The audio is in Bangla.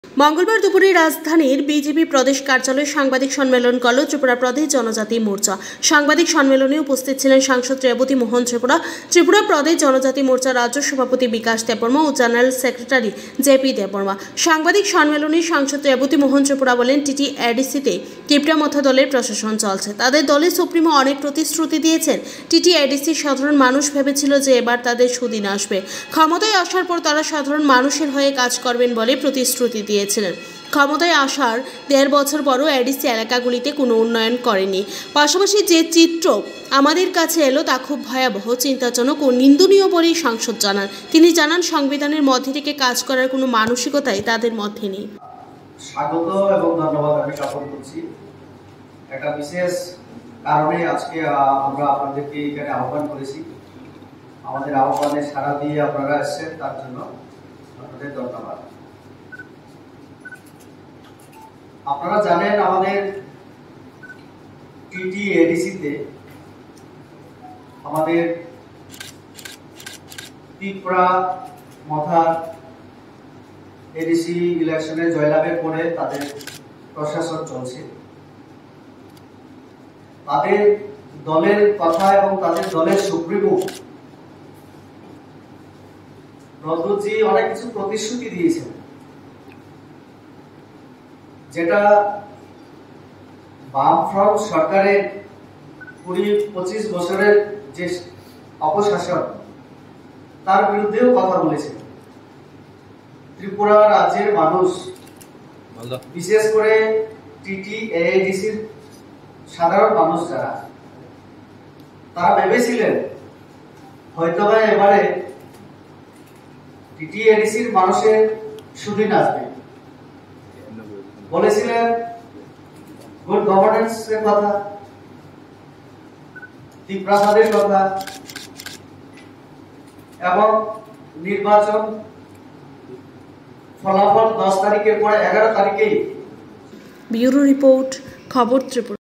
মঙ্গলবার দুপুরে রাজধানীর বিজেপি প্রদেশ কার্যালয়ে সাংবাদিক সম্মেলন করল ত্রিপুরা প্রদেশ জনজাতি মোর্চা। সাংবাদিক সম্মেলনে উপস্থিত ছিলেন সাংসদ রেবতী মোহন ত্রিপুরা প্রদেশ জনজাতি মোর্চা রাজ্য সভাপতি বিকাশ দেববর্মা ও জেনারেল সেক্রেটারি জেপি দেববর্মা। সাংবাদিক সম্মেলনে সাংসদ রেবতী মোহন বলেন, টিটিএডিসিতে টিপরামথা দলের প্রশাসন চলছে। তাদের দলের সুপ্রিমো অনেক প্রতিশ্রুতি দিয়েছেন। টিটিএডিসি সাধারণ মানুষ ভেবেছিল যে এবার তাদের সুদিন আসবে। ক্ষমতায় আসার পর তারা সাধারণ মানুষের হয়ে কাজ করবেন বলে প্রতিশ্রুতি দিয়েছিলেন। ক্ষমতায় আসার ১.৫ বছর পরও এডিসি এলাকাগুলিতে কোনো উন্নয়ন করেনি। পাশাপাশি যে চিত্র আমাদের কাছে এলো তা খুব ভয়াবহ, চিন্তাজনক ও নিন্দনীয় বলেই সাংসদ জানান। তিনি জানান, সংবিধানের মধ্যে থেকে কাজ করার কোনো মানসিকতাই তাদের মধ্যে নেই। স্বাগত এবং ধন্যবাদ আমি জ্ঞাপন করছি। একটা বিশেষ কারণে আজকে আমরা আপনাদেরকে এখানে আহ্বান করেছি। আমাদের আহ্বানে সাড়া দিয়ে আপনারা এসেছেন, তার জন্য আপনাদের ধন্যবাদ। আপনারা জানেন, আমাদের টিটিএডিসিতে আমাদের টিপরামথা এডিসি ইলেকশনে জয়লাভের পরে তাদের প্রশাসন চলছে। তাদের দলের কথা এবং তাদের দলের সুপ্রিমো রজতজি অনেক কিছু প্রতিশ্রুতি দিয়েছেন, যেটা বামফ্রন্ট সরকারের ২০-২৫ বছরের যে অপশাসন, তার বিরুদ্ধেও কথা বলেছেন। ত্রিপুরা রাজ্যের মানুষ, বিশেষ করে টিটিএডিসির সাধারণ মানুষ যারা, তারা ভেবেছিলেন হয়তোবা এবারে টিটিএডিসির মানুষের সুদিন আসবে। বলেছিলেন গুড গভর্নেন্সের কথা, টিপ্রাসাদের কথা এবং নির্বাচন ফলাফল 10 তারিখের পরে 11 তারিখেই। ব্যুরো রিপোর্ট, খবর ত্রিপুরা।